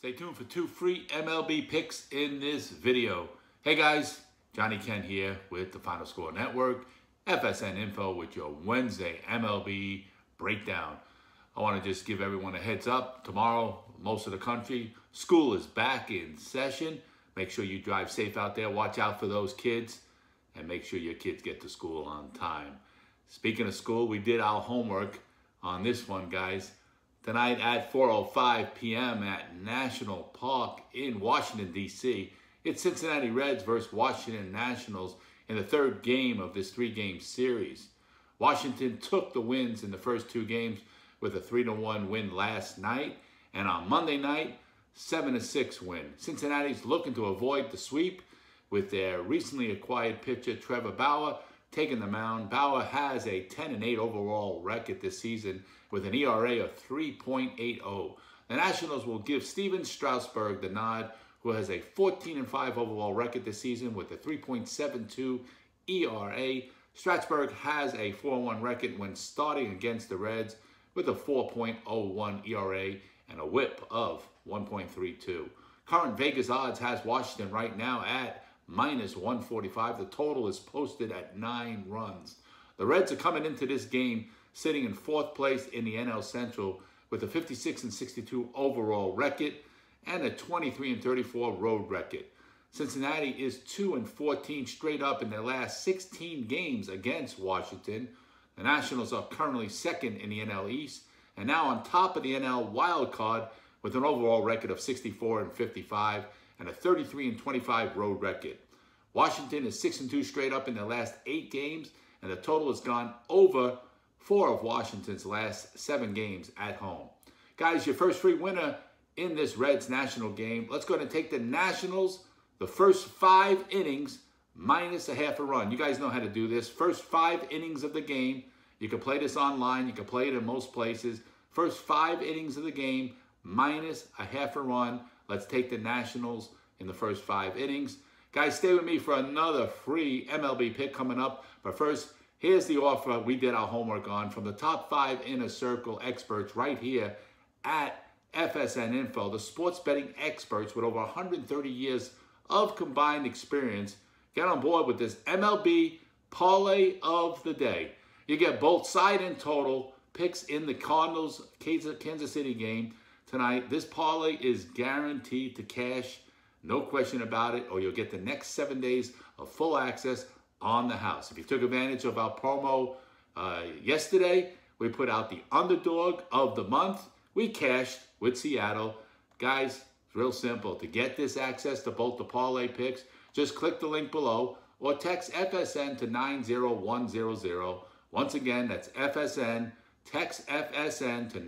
Stay tuned for 2 free MLB picks in this video. Hey guys, Johnny Kent here with the Final Score Network, FSN Info with your Wednesday MLB breakdown. I want to just give everyone a heads up. Tomorrow, most of the country, school is back in session. Make sure you drive safe out there. Watch out for those kids and make sure your kids get to school on time. Speaking of school, we did our homework on this one, guys. Tonight at 4:05 p.m. at National Park in Washington, D.C., it's Cincinnati Reds versus Washington Nationals in the third game of this three-game series. Washington took the wins in the first two games with a 3-1 win last night, and on Monday night, 7-6 win. Cincinnati's looking to avoid the sweep with their recently acquired pitcher Trevor Bauer taking the mound. Bauer has a 10-8 overall record this season with an ERA of 3.80. The Nationals will give Stephen Strausburg the nod, who has a 14-5 overall record this season with a 3.72 ERA. Strasburg has a 4-1 record when starting against the Reds with a 4.01 ERA and a whip of 1.32. Current Vegas odds has Washington right now at -145. The total is posted at 9 runs. The Reds are coming into this game sitting in 4th place in the NL Central with a 56-62 overall record and a 23-34 road record. Cincinnati is 2-14 straight up in their last 16 games against Washington. The Nationals are currently 2nd in the NL East and now on top of the NL wild card with an overall record of 64-55 and a 33-25 road record. Washington is 6-2 straight up in their last 8 games, and the total has gone over 4 of Washington's last 7 games at home. Guys, your first free winner in this Reds National game. Let's go ahead and take the Nationals, the first 5 innings, minus a half a run. You guys know how to do this. First 5 innings of the game. You can play this online. You can play it in most places. First 5 innings of the game, minus a half a run. Let's take the Nationals in the first 5 innings. Guys, stay with me for another free MLB pick coming up. But first, here's the offer we did our homework on from the top 5 Inner Circle experts right here at FSN Info, the sports betting experts with over 130 years of combined experience. Get on board with this MLB Parlay of the Day. You get both side and total picks in the Cardinals Kansas City game tonight. This parlay is guaranteed to cash, no question about it, or you'll get the next 7 days of full access on the house. If you took advantage of our promo yesterday, we put out the underdog of the month. We cashed with Seattle. Guys, it's real simple. To get this access to both the parlay picks, just click the link below or text FSN to 90100. Once again, that's FSN. Text FSN to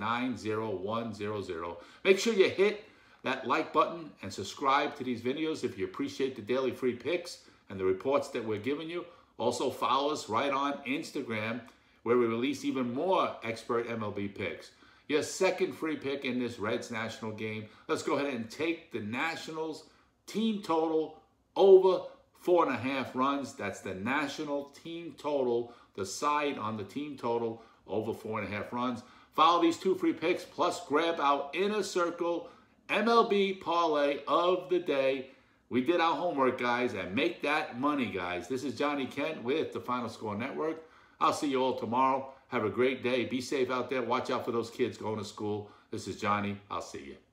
90100. Make sure you hit that like button and subscribe to these videos if you appreciate the daily free picks and the reports that we're giving you. Also follow us right on Instagram where we release even more expert MLB picks. Your second free pick in this Reds National game. Let's go ahead and take the Nationals team total over 4.5 runs. That's the National team total, the side on the team total over 4.5 runs. Follow these 2 free picks, plus grab our Inner Circle MLB Parlay of the Day. We did our homework, guys, and make that money, guys. This is Johnny Kent with the Final Score Network. I'll see you all tomorrow. Have a great day. Be safe out there. Watch out for those kids going to school. This is Johnny. I'll see you.